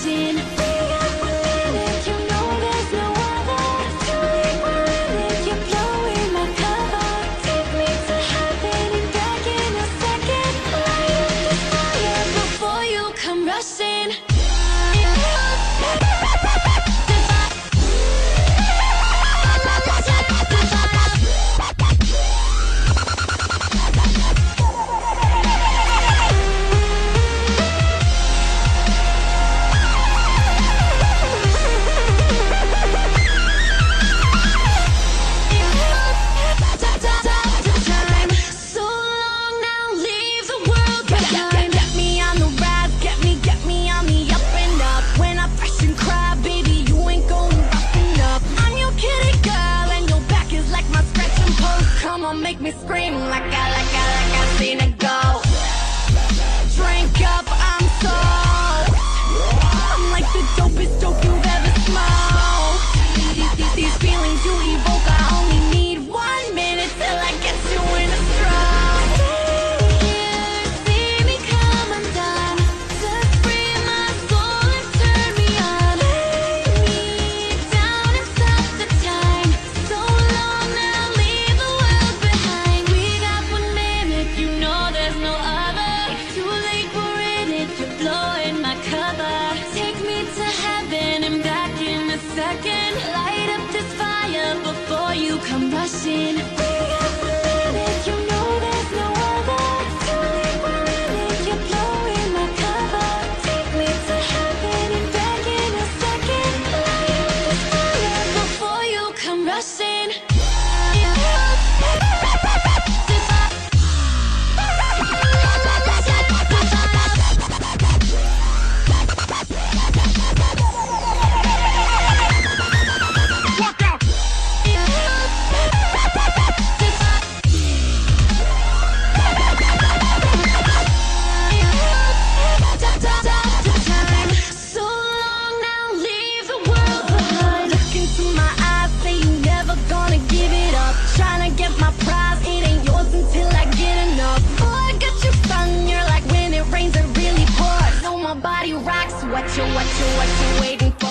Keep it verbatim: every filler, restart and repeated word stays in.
rushing. We got one minute, you know there's no other. Too late, we're in it, you're blowing my cover. Take me to heaven and back in a second. Light up the fire before you come rushing. Make me scream like I, like I, like I seen it go. Drink up, I'm so. I'm like the dopest dope you've ever smoked. These, these, these feelings you evoke, I only need one minute till I get you in a stroke. Stay here, see me come undone. Just free my soul and turn me on. Lay me down and stop the time. So long now, leave the world. We got one minute, you know there's no other. It's too late, we're in it, you're blowing my cover. Take me to heaven and back in a second. Light up this fire before you come rushing. We got one minute, you know there's no other. It's too late, we're in it, you're blowing my cover. Take me to heaven and back in a second. Light up this fire before you come rushing. What you, what you, what you waiting for?